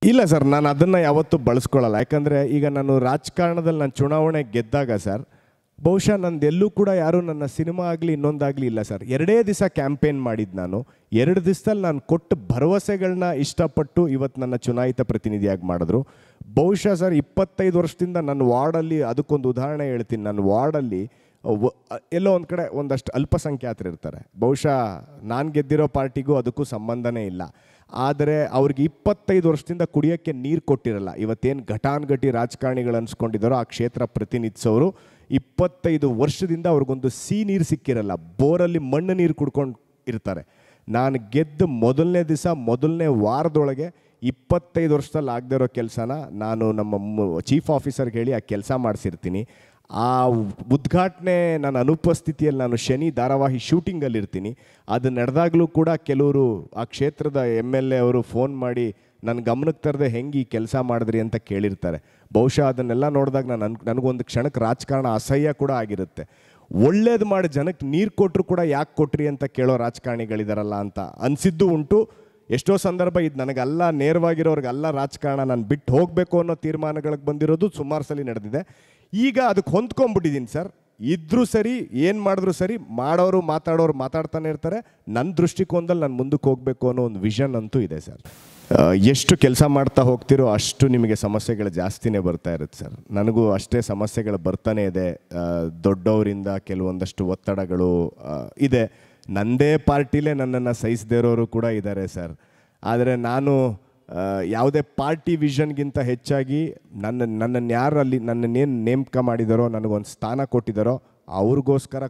ಇಲ್ಲ ಸರ್, ನಾನು ಅದನ್ನು ಯಾವತ್ತೂ ಬಳಸ್ಕೊಳ್ಳಲ್ಲ. ಯಾಕಂದರೆ ಈಗ ನಾನು ರಾಜಕಾರಣದಲ್ಲಿ ನಾನು ಚುನಾವಣೆ ಗೆದ್ದಾಗ ಸರ್, ಬಹುಶಃ ನಂದೆಲ್ಲೂ ಕೂಡ ಯಾರೂ ನನ್ನ ಸಿನಿಮಾ ಆಗಲಿ ಇನ್ನೊಂದಾಗಲಿ ಇಲ್ಲ ಸರ್. 2 ದಿವಸ ಕ್ಯಾಂಪೇನ್ ಮಾಡಿದ್ದು ನಾನು. 2 ದಿವಸದಲ್ಲಿ ನಾನು ಕೊಟ್ಟ ಭರವಸೆಗಳನ್ನ ಇಷ್ಟಪಟ್ಟು ಇವತ್ತು ನನ್ನ ಚುನಾಯಿತ ಪ್ರತಿನಿಧಿಯಾಗಿ ಮಾಡಿದ್ರು. ಬಹುಶಃ ಸರ್ 25 ವರ್ಷದಿಂದ ನನ್ನ ವಾರ್ಡಲ್ಲಿ, ಅದಕ್ಕೊಂದು ಉದಾಹರಣೆ ಹೇಳ್ತೀನಿ, ನನ್ನ ವಾರ್ಡಲ್ಲಿ ಎಲ್ಲೋ ಒಂದು ಕಡೆ ಒಂದಷ್ಟು ಅಲ್ಪಸಂಖ್ಯಾತರು ಇರ್ತಾರೆ. ಬಹುಶಃ ನಾನು ಗೆದ್ದಿರೋ ಪಾರ್ಟಿಗೂ ಅದಕ್ಕೂ ಸಂಬಂಧನೇ ಇಲ್ಲ. ಆದರೆ ಅವ್ರಿಗೆ 25 ವರ್ಷದಿಂದ ಕುಡಿಯೋಕ್ಕೆ ನೀರು ಕೊಟ್ಟಿರಲ್ಲ. ಇವತ್ತೇನು ಘಟಾನುಘಟಿ ರಾಜಕಾರಣಿಗಳು ಅನ್ಸ್ಕೊಂಡಿದ್ದಾರೋ ಆ ಕ್ಷೇತ್ರ ಪ್ರತಿನಿಧಿಸೋರು 25 ವರ್ಷದಿಂದ ಅವ್ರಿಗೊಂದು ನೀರು ಸಿಕ್ಕಿರಲ್ಲ. ಬೋರಲ್ಲಿ ಮಣ್ಣು ನೀರು ಕುಡ್ಕೊಂಡು ಇರ್ತಾರೆ. ನಾನು ಗೆದ್ದು ಮೊದಲನೇ ದಿವಸ ಮೊದಲನೇ ವಾರದೊಳಗೆ 25 ವರ್ಷದಲ್ಲಿ ಆಗದೇ ಇರೋ ಕೆಲಸನ ನಾನು ನಮ್ಮ ಚೀಫ್ ಆಫೀಸರ್ಗೆ ಹೇಳಿ ಆ ಕೆಲಸ ಮಾಡಿಸಿರ್ತೀನಿ. ಆ ಉದ್ಘಾಟನೆ ನನ್ನ ಅನುಪಸ್ಥಿತಿಯಲ್ಲಿ ನಾನು ಶನಿ ಧಾರಾವಾಹಿ ಶೂಟಿಂಗಲ್ಲಿರ್ತೀನಿ. ಅದು ನಡೆದಾಗಲೂ ಕೂಡ ಕೆಲವರು ಆ ಕ್ಷೇತ್ರದ MLA ಅವರು ಫೋನ್ ಮಾಡಿ ನನ್ನ ಗಮನಕ್ಕೆ ತರದೆ ಹೆಂಗೆ ಈ ಕೆಲಸ ಮಾಡಿದ್ರಿ ಅಂತ ಕೇಳಿರ್ತಾರೆ. ಬಹುಶಃ ಅದನ್ನೆಲ್ಲ ನೋಡಿದಾಗ ನನಗೊಂದು ಕ್ಷಣಕ್ಕೆ ರಾಜಕಾರಣ ಅಸಹ್ಯ ಕೂಡ ಆಗಿರುತ್ತೆ. ಒಳ್ಳೇದು ಮಾಡಿ ಜನಕ್ಕೆ ನೀರು ಕೊಟ್ಟರು ಕೂಡ ಯಾಕೆ ಕೊಟ್ರಿ ಅಂತ ಕೇಳೋ ರಾಜಕಾರಣಿಗಳಿದಾರಲ್ಲ ಅಂತ ಅನಿಸಿದ್ದು ಉಂಟು. ಎಷ್ಟೋ ಸಂದರ್ಭ ಇದು ನನಗಲ್ಲ, ನೇರವಾಗಿರೋರಿಗೆಲ್ಲ ರಾಜಕಾರಣ ನಾನು ಬಿಟ್ಟು ಹೋಗಬೇಕು ಅನ್ನೋ ತೀರ್ಮಾನಗಳಿಗೆ ಬಂದಿರೋದು ಸುಮಾರು ಸಲ ನಡೆದಿದೆ. ಈಗ ಅದಕ್ಕೆ ಹೊಂದ್ಕೊಂಡ್ಬಿಟ್ಟಿದ್ದೀನಿ ಸರ್. ಇದ್ರೂ ಸರಿ, ಏನು ಮಾಡಿದ್ರು ಸರಿ, ಮಾಡೋರು ಮಾತಾಡೋರು ಮಾತಾಡ್ತಾನೆ ಇರ್ತಾರೆ. ನನ್ನ ದೃಷ್ಟಿಕೋನದಲ್ಲಿ ನಾನು ಮುಂದಕ್ಕೆ ಹೋಗಬೇಕು ಅನ್ನೋ ಒಂದು ವಿಷನ್ ಅಂತೂ ಇದೆ ಸರ್. ಎಷ್ಟು ಕೆಲಸ ಮಾಡ್ತಾ ಹೋಗ್ತಿರೋ ಅಷ್ಟು ನಿಮಗೆ ಸಮಸ್ಯೆಗಳು ಜಾಸ್ತಿನೇ ಬರ್ತಾ ಇರುತ್ತೆ ಸರ್. ನನಗೂ ಅಷ್ಟೇ ಸಮಸ್ಯೆಗಳು ಬರ್ತಾನೆ ಇದೆ. ದೊಡ್ಡವರಿಂದ ಕೆಲವೊಂದಷ್ಟು ಒತ್ತಡಗಳು ಇದೆ. ನನ್ನದೇ ಪಾರ್ಟಿಲೇ ನನ್ನನ್ನು ಸಹಿಸದೇ ಇರೋರು ಕೂಡ ಇದ್ದಾರೆ ಸರ್. ಆದರೆ ನಾನು ಯಾವುದೇ ಪಾರ್ಟಿ ವಿಷನ್ಗಿಂತ ಹೆಚ್ಚಾಗಿ ನನ್ನನ್ನು ಯಾರಲ್ಲಿ ನನ್ನನ್ನೇನು ನೇಮಕ ಮಾಡಿದಾರೋ, ನನಗೊಂದು ಸ್ಥಾನ ಕೊಟ್ಟಿದ್ದಾರೋ ಅವ್ರಿಗೋಸ್ಕರ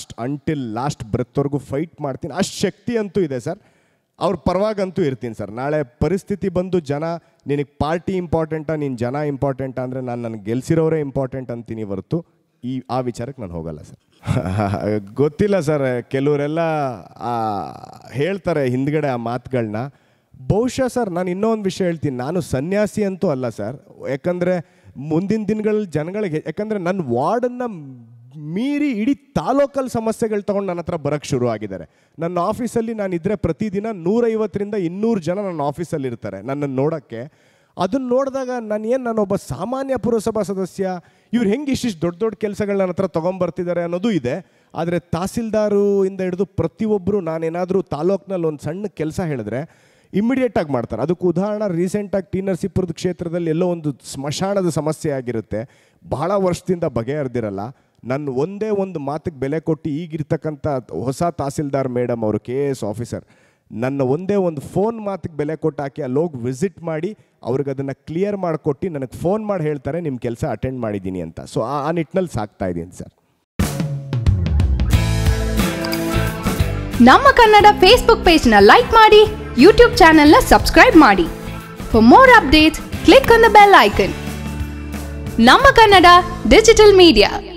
ಲಾಸ್ಟ್ ಬ್ರೆತ್ವರೆಗೂ ಫೈಟ್ ಮಾಡ್ತೀನಿ. ಅಷ್ಟು ಶಕ್ತಿ ಅಂತೂ ಇದೆ ಸರ್. ಅವ್ರ ಪರವಾಗಂತೂ ಇರ್ತೀನಿ ಸರ್. ನಾಳೆ ಪರಿಸ್ಥಿತಿ ಬಂದು ಜನ ನಿನಗೆ ಪಾರ್ಟಿ ಇಂಪಾರ್ಟೆಂಟಾ ನೀನು ಜನ ಇಂಪಾರ್ಟೆಂಟಾ ಅಂದರೆ ನನಗೆ ಗೆಲ್ಸಿರೋರೇ ಇಂಪಾರ್ಟೆಂಟ್ ಅಂತೀನಿ ಹೊರತು ಆ ವಿಚಾರಕ್ಕೆ ನಾನು ಹೋಗಲ್ಲ ಸರ್. ಗೊತ್ತಿಲ್ಲ ಸರ್, ಕೆಲವರೆಲ್ಲ ಹೇಳ್ತಾರೆ ಹಿಂದ್ಗಡೆ ಆ ಮಾತುಗಳನ್ನ. ಬಹುಶಃ ಸರ್ ನಾನು ಇನ್ನೊಂದು ವಿಷಯ ಹೇಳ್ತೀನಿ, ನಾನು ಸನ್ಯಾಸಿ ಅಂತೂ ಅಲ್ಲ ಸರ್. ಯಾಕಂದರೆ ಮುಂದಿನ ದಿನಗಳಲ್ಲಿ ಜನಗಳಿಗೆ, ಯಾಕಂದರೆ ನನ್ನ ವಾರ್ಡನ್ನು ಮೀರಿ ಇಡೀ ತಾಲೂಕಲ್ಲಿ ಸಮಸ್ಯೆಗಳು ತೊಗೊಂಡು ನನ್ನ ಹತ್ರ ಬರೋಕ್ಕೆ ಶುರು ಆಗಿದ್ದಾರೆ. ನನ್ನ ಆಫೀಸಲ್ಲಿ ನಾನಿದ್ದರೆ ಪ್ರತಿದಿನ 150ರಿಂದ 200 ಜನ ನನ್ನ ಆಫೀಸಲ್ಲಿ ಇರ್ತಾರೆ ನನ್ನನ್ನು ನೋಡೋಕ್ಕೆ. ಅದನ್ನು ನೋಡಿದಾಗ ನಾನೊಬ್ಬ ಸಾಮಾನ್ಯ ಪುರಸಭಾ ಸದಸ್ಯ, ಇವ್ರು ಹೆಂಗೆ ಇಷ್ಟಿಷ್ಟು ದೊಡ್ಡ ದೊಡ್ಡ ಕೆಲಸಗಳು ನನ್ನ ಹತ್ರ ತೊಗೊಂಬರ್ತಿದ್ದಾರೆ ಅನ್ನೋದು ಇದೆ. ಆದರೆ ತಹಸೀಲ್ದಾರು ಇಂದ ಹಿಡಿದು ಪ್ರತಿಯೊಬ್ಬರು ನಾನೇನಾದರೂ ತಾಲೂಕಿನಲ್ಲಿ ಒಂದು ಸಣ್ಣ ಕೆಲಸ ಹೇಳಿದ್ರೆ ಇಮ್ಮಿಡಿಯೇಟಾಗಿ ಮಾಡ್ತಾರೆ. ಅದಕ್ಕೆ ಉದಾಹರಣೆ, ರೀಸೆಂಟಾಗಿ ಟಿ ನರಸೀಪುರದ ಕ್ಷೇತ್ರದಲ್ಲಿ ಎಲ್ಲೋ ಒಂದು ಸ್ಮಶಾನದ ಸಮಸ್ಯೆ ಆಗಿರುತ್ತೆ, ಬಹಳ ವರ್ಷದಿಂದ ಬಗೆಹರಿದಿರಲ್ಲ. ನನ್ನ ಒಂದೇ ಒಂದು ಮಾತಿಗೆ ಬೆಲೆ ಕೊಟ್ಟು ಈಗಿರ್ತಕ್ಕಂಥ ಹೊಸ ತಹಸೀಲ್ದಾರ್ ಮೇಡಮ್ ಅವರು KAS ಆಫೀಸರ್, ನನ್ನ ಒಂದೇ ಒಂದು ಫೋನ್ ಮಾತಿಗೆ ಬೆಲೆ ಕೊಟ್ಟು ಹಾಕಿ ಅಲ್ಲಿ ಹೋಗಿ ವಿಸಿಟ್ ಮಾಡಿ ಅವ್ರಿಗೆ ಅದನ್ನು ಕ್ಲಿಯರ್ ಮಾಡಿಕೊಟ್ಟು ನನಗೆ ಫೋನ್ ಮಾಡಿ ಹೇಳ್ತಾರೆ ನಿಮ್ಮ ಕೆಲಸ ಅಟೆಂಡ್ ಮಾಡಿದ್ದೀನಿ ಅಂತ. ಸೊ ಆ ನಿಟ್ಟಿನಲ್ಲಿ ಸಾಕ್ತಾ ಇದ್ದೀನಿ ಸರ್. ನಮ್ಮ ಕನ್ನಡ ಫೇಸ್ಬುಕ್ ಪೇಜ್ನ ಲೈಕ್ ಮಾಡಿ, ಯೂಟ್ಯೂಬ್ ಚಾನೆಲ್ನ ಸಬ್ಸ್ಕ್ರೈಬ್ ಮಾಡಿ. For more updates click on the bell icon. ನಮ್ಮ ಕನ್ನಡ ಡಿಜಿಟಲ್ ಮೀಡಿಯಾ.